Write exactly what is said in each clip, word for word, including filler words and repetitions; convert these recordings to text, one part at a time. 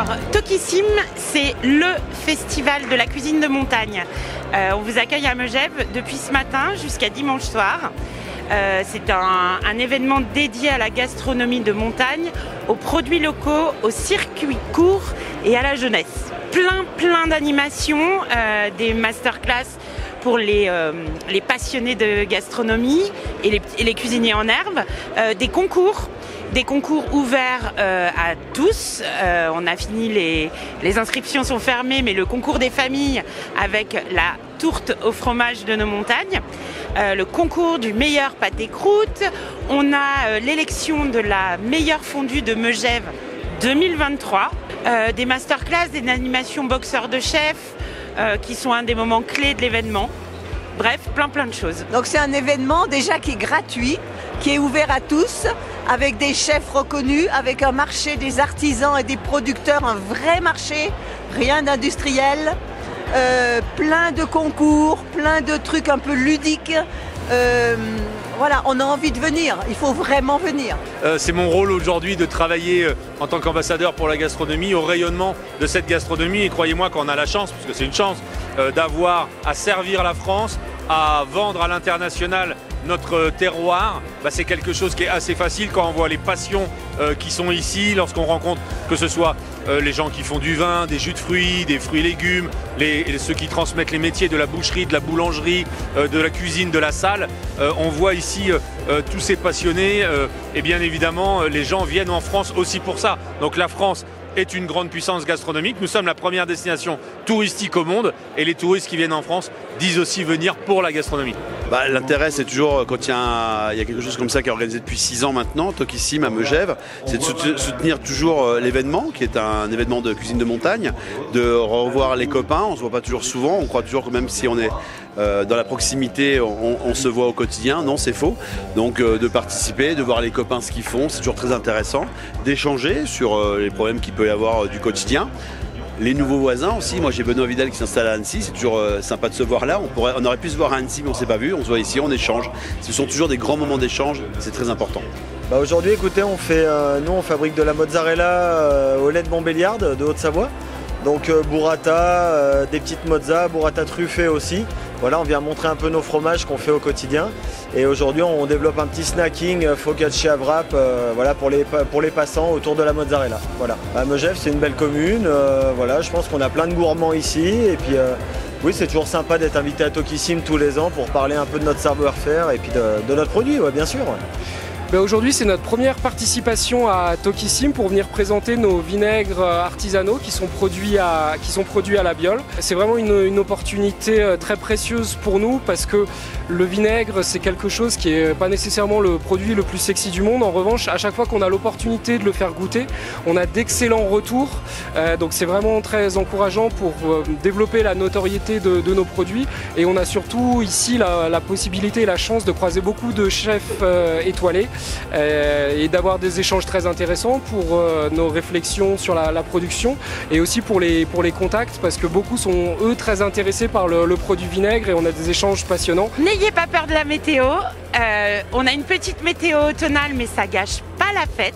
Alors, Tokissim, c'est le festival de la cuisine de montagne. Euh, on vous accueille à Megève depuis ce matin jusqu'à dimanche soir. Euh, c'est un, un événement dédié à la gastronomie de montagne, aux produits locaux, aux circuits courts et à la jeunesse. Plein, plein d'animations, euh, des masterclass pour les, euh, les passionnés de gastronomie et les, et les cuisiniers en herbe, euh, des concours. Des concours ouverts euh, à tous. Euh, on a fini, les, les inscriptions sont fermées, mais le concours des familles avec la tourte au fromage de nos montagnes, euh, le concours du meilleur pâté croûte. On a euh, l'élection de la meilleure fondue de Megève deux mille vingt-trois, euh, des masterclass, des animations boxeurs de chefs euh, qui sont un des moments clés de l'événement. Bref, plein plein de choses. Donc c'est un événement déjà qui est gratuit, qui est ouvert à tous, avec des chefs reconnus, avec un marché des artisans et des producteurs, un vrai marché, rien d'industriel, euh, plein de concours, plein de trucs un peu ludiques. Euh, voilà, on a envie de venir, il faut vraiment venir. Euh, c'est mon rôle aujourd'hui de travailler euh, en tant qu'ambassadeur pour la gastronomie, au rayonnement de cette gastronomie. Et croyez-moi qu'on a la chance, parce que c'est une chance, euh, d'avoir à servir la France, à vendre à l'international notre terroir. Bah, c'est quelque chose qui est assez facile quand on voit les passions euh, qui sont ici, lorsqu'on rencontre que ce soit euh, les gens qui font du vin, des jus de fruits, des fruits et légumes, les, les, ceux qui transmettent les métiers de la boucherie, de la boulangerie, euh, de la cuisine, de la salle. Euh, on voit ici euh, euh, tous ces passionnés euh, et bien évidemment euh, les gens viennent en France aussi pour ça. Donc la France est une grande puissance gastronomique. Nous sommes la première destination touristique au monde et les touristes qui viennent en France disent aussi venir pour la gastronomie. Bah, l'intérêt, c'est toujours quand il y, a il y a quelque chose comme ça qui est organisé depuis six ans maintenant, Tokissim à Megève, c'est de soutenir toujours l'événement, qui est un événement de cuisine de montagne, de revoir les copains. On se voit pas toujours souvent, on croit toujours que même si on est euh, dans la proximité, on, on se voit au quotidien. Non, c'est faux. Donc euh, de participer, de voir les copains ce qu'ils font, c'est toujours très intéressant, d'échanger sur euh, les problèmes qu'il peut y avoir euh, du quotidien. Les nouveaux voisins aussi, moi j'ai Benoît Vidal qui s'installe à Annecy, c'est toujours euh, sympa de se voir là, on, pourrait, on aurait pu se voir à Annecy mais on ne s'est pas vu, on se voit ici, on échange. Ce sont toujours des grands moments d'échange, c'est très important. Bah aujourd'hui écoutez, on fait, euh, nous on fabrique de la mozzarella euh, au lait de Montbéliarde de Haute-Savoie. Donc euh, burrata, euh, des petites mozza, burrata truffée aussi. Voilà, on vient montrer un peu nos fromages qu'on fait au quotidien. Et aujourd'hui, on développe un petit snacking euh, focaccia wrap euh, voilà, pour, les, pour les passants autour de la mozzarella. Voilà. À Megève, c'est une belle commune. Euh, voilà, je pense qu'on a plein de gourmands ici. Et puis, euh, oui, c'est toujours sympa d'être invité à Tokissim tous les ans pour parler un peu de notre savoir-faire et puis de, de notre produit, ouais, bien sûr. Ben aujourd'hui, c'est notre première participation à Tokissim pour venir présenter nos vinaigres artisanaux qui sont produits à, qui sont produits à la Biole. C'est vraiment une, une opportunité très précieuse pour nous parce que le vinaigre, c'est quelque chose qui n'est pas nécessairement le produit le plus sexy du monde. En revanche, à chaque fois qu'on a l'opportunité de le faire goûter, on a d'excellents retours. Euh, donc c'est vraiment très encourageant pour euh, développer la notoriété de, de nos produits. Et on a surtout ici la, la possibilité et la chance de croiser beaucoup de chefs euh, étoilés. Euh, et d'avoir des échanges très intéressants pour euh, nos réflexions sur la, la production et aussi pour les, pour les contacts parce que beaucoup sont eux très intéressés par le, le produit vinaigre et on a des échanges passionnants. N'ayez pas peur de la météo, euh, on a une petite météo automnale mais ça gâche pas la fête.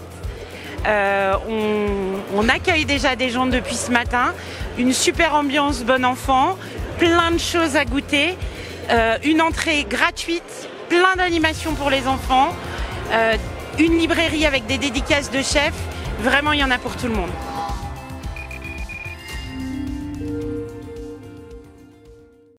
Euh, on, on accueille déjà des gens depuis ce matin, une super ambiance bon enfant, plein de choses à goûter, euh, une entrée gratuite, plein d'animations pour les enfants. Euh, une librairie avec des dédicaces de chefs, vraiment il y en a pour tout le monde.